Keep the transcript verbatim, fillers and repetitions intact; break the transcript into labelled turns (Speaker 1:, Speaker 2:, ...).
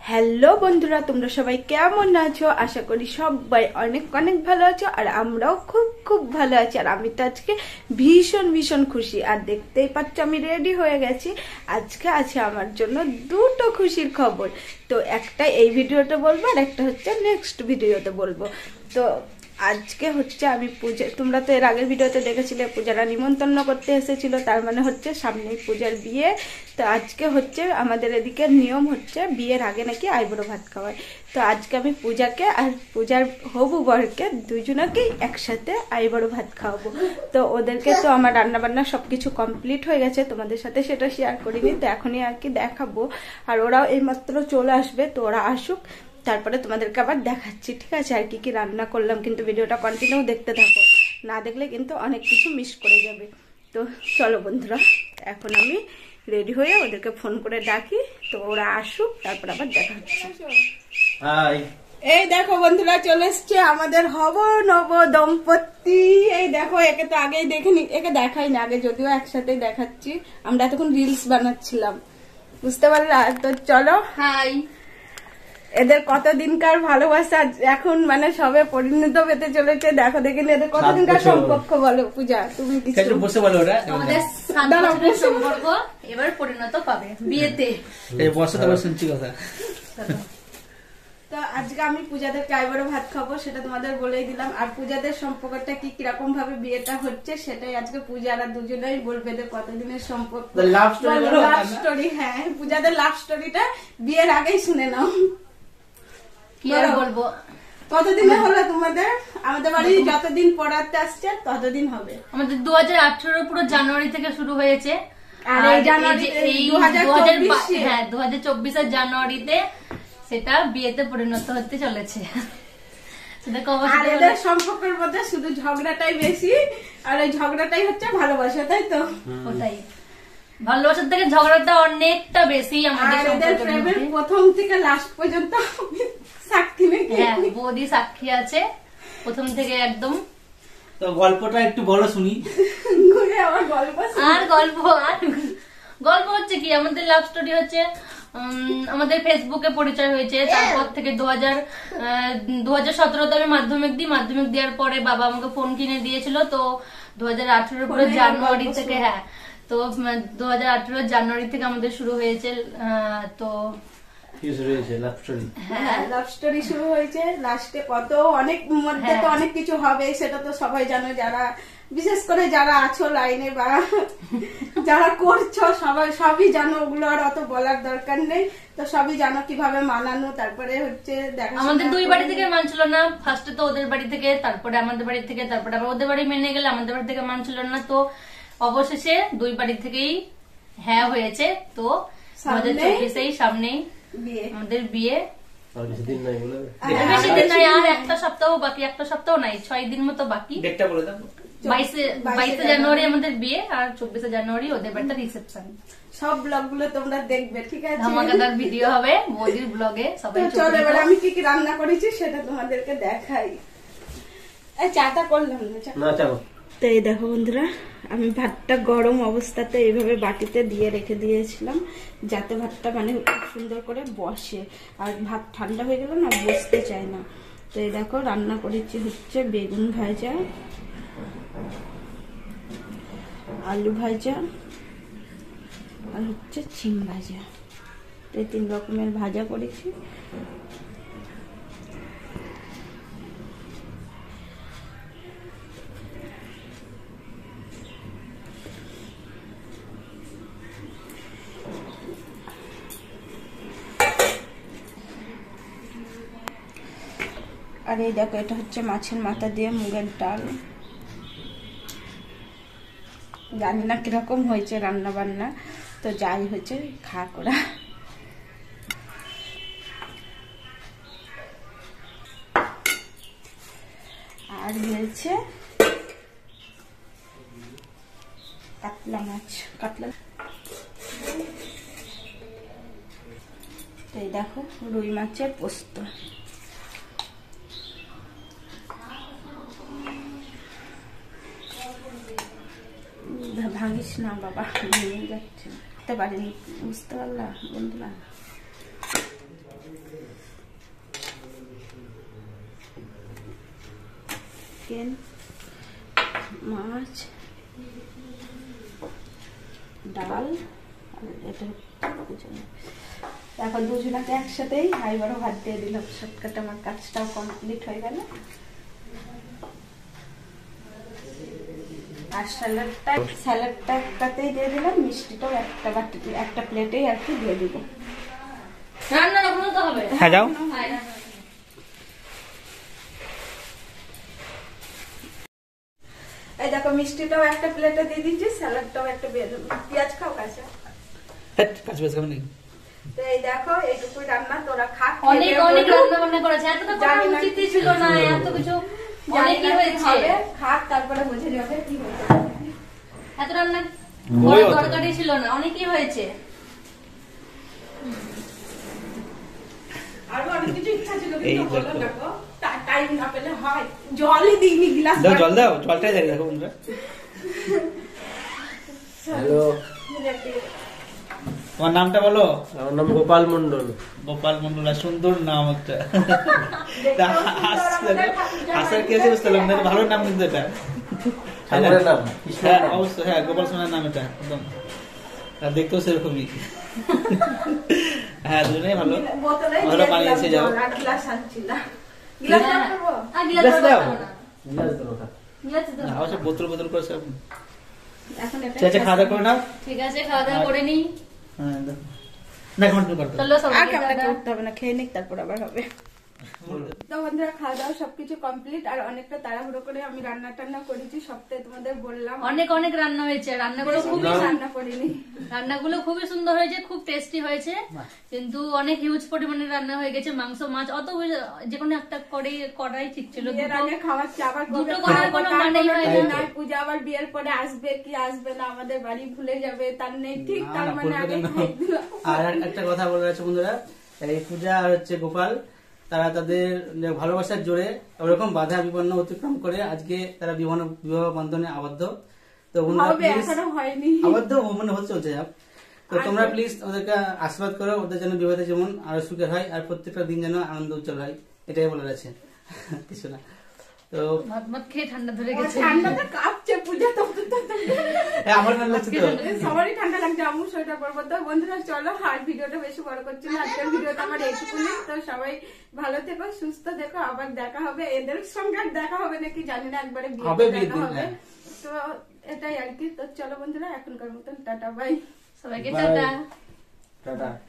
Speaker 1: Hello বন্ধুরা, তোমরা সবাই কেমন আছো? আশা করি সবাই অনেক অনেক ভালো আছো আর আমরাও খুব খুব ভালো আছি। আর আমি তো আজকে ভীষণ ভীষণ খুশি। আর দেখতেই পাচ্ছ আমি রেডি হয়ে গেছি। আজকে আছে আমার জন্য দুটো খুশির খবর। তো একটা এই ভিডিওতে বলবো আর একটা হচ্ছে নেক্সট ভিডিওতে বলবো। তো আজকে হচ্ছে আমি পূজা, তোমরা তো এর আগের ভিডিওতে দেখেছিলে পূজারা নিমন্ত্রণ করতে এসেছিল, তার মানে হচ্ছে সামনেই পূজার বিয়ে। তো আজকে হচ্ছে আমাদের এদিকে নিয়ম হচ্ছে বিয়ের আগে নাকি আইবুড়ো ভাত খাওয়ায়। তো আজকে আমি পূজাকে আর পূজার হবু বরকে দুজনকেই একসাথে আইবুড়ো ভাত খাওয়াবো। তো ওদেরকে তো আমার রান্না বান্না সবকিছু কমপ্লিট হয়ে গেছে, তোমাদের সাথে সেটা শেয়ার করিনি, তো এখনই আর কি দেখাবো। আর ওরাও এইমাত্র চলে আসবে, তো ওরা আসুক তারপরে তোমাদেরকে আবার দেখাচ্ছি, ঠিক আছে? আর কি কি রান্না করলাম, কিন্তু ভিডিওটা কন্টিনিউ দেখতে থাকো, না দেখলে কিন্তু অনেক কিছু মিস করে যাবে। তো চলো বন্ধুরা, এখন আমি রেডি হয়ে ওদেরকে ফোন করে ডাকি, তো ওরা আসুক তারপর আবার দেখা হচ্ছে। এই দেখো বন্ধুরা, চলে এসছে আমাদের হব নব দম্পতি। এই দেখো, একে তো আগেই দেখেনি, একে দেখাই না আগে, যদিও একসাথে দেখাচ্ছি। আমরা এতক্ষণ রিলস বানাচ্ছিলাম, বুঝতে পারলা? তো চলো, হাই। এদের কতদিনকার ভালোবাসা এখন মানে সবে পরিণত পেতে চলেছে। দেখো দেখে এদের কতদিনকার সম্পর্ক, বলো পূজা তুমি কিছু বসে বলো। ওরা আমাদের সম্পর্ক এবার পরিণত পাবে বিয়েতে। এই বসে তো শুনছি কথা। তো আজকে আমি পূজাদেরকে আইবুড়ো ভাত খাবো, সেটা তোমাদের বলেই দিলাম। আর পূজাদের সম্পর্কটা কি কিরকম ভাবে বিয়েটা হচ্ছে সেটাই আজকে পূজারা দুজনেই বলবে, এদের কতদিনের সম্পর্ক, লাভ স্টোরি। হ্যাঁ, পূজাদের লাভ স্টোরিটা বিয়ের আগেই শুনে নাও। কি আর বলবো, কতদিনে হলো তোমাদের? আমাদের বাড়ি যতদিন পড়াতে আসছে ততদিন হবে।
Speaker 2: আমাদের দু হাজার আঠারো পুরো জানুয়ারি থেকে শুরু হয়েছে,
Speaker 1: আর এই জানুয়ারি
Speaker 2: হ্যাঁ দু হাজার চব্বিশের জানুয়ারিতে সেটা বিয়েতে পরিণত হতে চলেছে।
Speaker 1: আর এদের সম্পর্কের মধ্যে শুধু ঝগড়াটাই বেশি, আর ওই ঝগড়াটাই হচ্ছে ভালোবাসা, তাই তো?
Speaker 2: ওটাই, ভালোবাসার থেকে ঝগড়াটা অনেকটা বেশি আমাদের
Speaker 1: সম্পর্কের। প্রথম থেকে লাস্ট পর্যন্ত সাক্ষী নাকি?
Speaker 2: হ্যাঁ, বৌদি সাক্ষী আছে প্রথম থেকে একদম।
Speaker 3: তো গল্পটা একটু বলো শুনি।
Speaker 1: আমার গল্প
Speaker 2: আর গল্প আর গল্প হচ্ছে কি, আমাদের লাভ স্টোরি হচ্ছে আমাদের ফেসবুকে পরিচয় হয়েছে। তারপর থেকে দু হাজার দু হাজার সতেরোতে আমি মাধ্যমিক দিই। মাধ্যমিক দেওয়ার পরে বাবা আমাকে ফোন কিনে দিয়েছিল। তো দু হাজার আঠেরো পুরো জানুয়ারি থেকে, হ্যাঁ তো দু হাজার আঠেরো জানুয়ারি থেকে আমাদের শুরু হয়েছে। তো
Speaker 1: লাভ স্টোরি শুরু হয়েছে, লাস্টে কত অনেক মধ্যে তো অনেক কিছু হবে, সেটা তো সবাই জানো, যারা বিশেষ করে যারা আছো লাইনে বা যারা করছো সবাই সবই জানো, ওগুলো আর অত বলার দরকার নেই। তো সবই জানো কিভাবে মানানো, তারপরে হচ্ছে দেখা
Speaker 2: আমাদের দুই বাড়ি থেকে মানছিল না। ফার্স্টে তো ওদের বাড়ি থেকে, তারপরে আমাদের বাড়ি থেকে, তারপরে আবার ওদের বাড়ি মেনে গেলে আমাদের বাড়ি থেকে মানছিল না। তো অবশেষে দুই বাড়ি থেকেই হ্যাঁ হয়েছে। তো দু হাজার চব্বিশেই সামনেই আমাদের বিয়ে। বেশি দিন নাই, আর একটা সপ্তাহ বাকি, একটা সপ্তাহ নাই, ছয় দিন মতো বাকি। বাইশে বাইশে জানুয়ারি আমাদের বিয়ে, আর চব্বিশে জানুয়ারি ওদের বাড়িতে রিসেপশন।
Speaker 1: সব ব্লগ গুলো তোমরা দেখবে, ঠিক আছে?
Speaker 2: ধামাকাদার ভিডিও হবে মোদির ব্লগে। সবাই
Speaker 1: চলো এবার আমি কি কি রান্না করেছি সেটা তোমাদেরকে দেখাই। এই চাটা করলাম না, চলো। তো এই দেখো বন্ধুরা, আমি ভাতটা গরম অবস্থাতে এইভাবে বাটিতে দিয়ে রেখে দিয়েছিলাম, যাতে ভাতটা মানে খুব সুন্দর করে বসে। আর ভাত ঠান্ডা হয়ে গেলে না বসতে চায় না। তো এই দেখো রান্না করেছি হচ্ছে বেগুন ভাজা, আলু ভাজা আর হচ্ছে ছিম ভাজা। এই তিন রকমের ভাজা করেছি। আর এই দেখো, এটা হচ্ছে মাছের মাথা দিয়ে মুগের ডাল। জানি না কিরকম হয়েছে রান্না বান্না, তো যাই হয়েছে খা করা। আর হয়েছে কাতলা মাছ, কাতলা। তো এই দেখো রুই মাছের পোস্ত। ভাঙিস না বাবা, ভেঙে যাচ্ছে, পারিনি, বুঝতে পারলা বন্ধুরা। চিকেন, মাছ, ডাল আর এটা এখন দুজনাকে একসাথেই হাইবারও ভাত দিয়ে দিলাম। শর্টকাট আমার কাজটাও কমপ্লিট হয়ে গেল। আর স্যালাডটা স্যালাডটা একটাতেই দিয়ে দিলাম, মিষ্টিটাও একটা বাটি একটা প্লেটেই আর কি দিয়ে দিব।
Speaker 2: রান্না না করতে হবে।
Speaker 3: হ্যাঁ যাও।
Speaker 1: এই দেখো মিষ্টিটাও একটা প্লেটে দিয়ে দিচ্ছি, স্যালাডটাও একটা পেঁয়াজ খাও কাঁচা।
Speaker 3: কাছে বেশ খাবেন নাকি?
Speaker 1: তো এই দেখো এইটুকু রান্না, তোরা খা।
Speaker 2: অনেক অনেক রান্না বান্না করেছে, এতটা করা উচিতই ছিল না, এত কিছু অনেকই হয়েছে।
Speaker 1: খাক তারপরে বুঝে যাবে কি হয়েছে।
Speaker 2: এত রান্না দরকারই ছিল না, অনেকই হয়েছে।
Speaker 1: আরো অনেক কিছু ইচ্ছা ছিল কিন্তু হলো না গো, টাইম না পেলে হয়। জলই দিইনি গ্লাস।
Speaker 3: দাও জল দাও, জলটাই দেখো দেখো বন্ধুরা।
Speaker 4: হ্যালো,
Speaker 3: তোমার নামটা বলো।
Speaker 4: আমার নাম গোপাল মন্ডল।
Speaker 3: গোপাল মন্ডল, সুন্দর নাম একটা। হাসার কি আছে বুঝতে পারলাম না, ভালো নাম কিন্তু এটা।
Speaker 4: ঠাকুরের নাম
Speaker 3: হ্যাঁ অবশ্যই, হ্যাঁ গোপাল সোনার নাম এটা একদম, আর দেখতেও সেরকমই। হ্যাঁ দুজনেই ভালো ভালো বানিয়েছে। যাও
Speaker 1: গ্লাস আনছি না, গ্লাস করবো।
Speaker 2: আর গিলাস দাও না,
Speaker 4: গিলাস দাও না।
Speaker 2: গিলাস দাও না।
Speaker 3: অবশ্য বোতল বোতল করে সব।
Speaker 1: এখন এটা
Speaker 3: ঠিক আছে, খাওয়া দাওয়া করে নাও।
Speaker 2: ঠিক আছে, খাওয়া দাওয়া করে নি।
Speaker 3: হ্যাঁ না কন্টিনিউ করতে
Speaker 2: চলো
Speaker 1: আর
Speaker 2: সবাই
Speaker 1: ক্যামেরা করতে হবে না, খেয়ে নিক তারপর আবার হবে। তো বন্ধুরা খাওয়া দাওয়া সবকিছু কমপ্লিট, আর অনেকটা তাড়াহুড়ো করে আমি রান্না টান্না করেছি, সবটাই তোমাদের বললাম।
Speaker 2: অনেক অনেক রান্না হয়েছে, রান্নাগুলো খুবই
Speaker 1: রান্না করিনি,
Speaker 2: রান্নাগুলো খুবই সুন্দর হয়েছে, খুব টেস্টি হয়েছে, কিন্তু অনেক হিউজ পরিমাণে রান্না হয়ে গেছে। মাংস মাছ অত যে কোনো একটা করে করাই ঠিক ছিল।
Speaker 1: বিয়ের আগে খাওয়াচ্ছি, আবার
Speaker 2: দুটো করার কোনো মানেই হয় না।
Speaker 1: পূজা আবার বিয়ের পরে আসবে কি আসবে না, আমাদের বাড়ি ভুলে যাবে তার নেই ঠিক, তার মানে আগে খাই দিলাম।
Speaker 3: আর একটা কথা বলে রাখছি বন্ধুরা, এই পূজা আর হচ্ছে গোপাল, তারা তাদের ভালোবাসার জোরে ওরকম বাধা বিপন্ন অতিক্রম করে আজকে তারা বিবাহ বিবাহ বন্ধনে আবদ্ধ। তো আবদ্ধ মানে হতে চলছে যাক। তো তোমরা প্লিজ ওদেরকে আশীর্বাদ করো, ওদের যেন বিবাহতে যেমন আরো সুখের হয়, আর প্রত্যেকটা দিন যেন আনন্দ উজ্জ্বল হয়, এটাই বলে রাখছে, কিছু না। তো
Speaker 2: ভাত ভাত খেয়ে ঠান্ডা ধরে গেছে,
Speaker 1: ঠান্ডাটা কাঁপছে পূজা তো
Speaker 3: আমার ঠান্ডা লাগছে তো,
Speaker 1: সবারই ঠান্ডা লাগছে, আমি সোয়েটার পরবো। তো বন্ধুরা চলো, আর ভিডিওটা বেশি বড় করছি না, আজকের ভিডিওটা আমার এইটুকুনি। তো সবাই ভালো থেকো, সুস্থ থেকো, আবার দেখা হবে। এদের সঙ্গে আর দেখা হবে নাকি জানি না, একবারে বিয়ে দেখা হবে। তো এটাই আর কি। তো চলো বন্ধুরা, এখনকার মতন টাটা বাই,
Speaker 2: সবাইকে টাটা
Speaker 4: টাটা।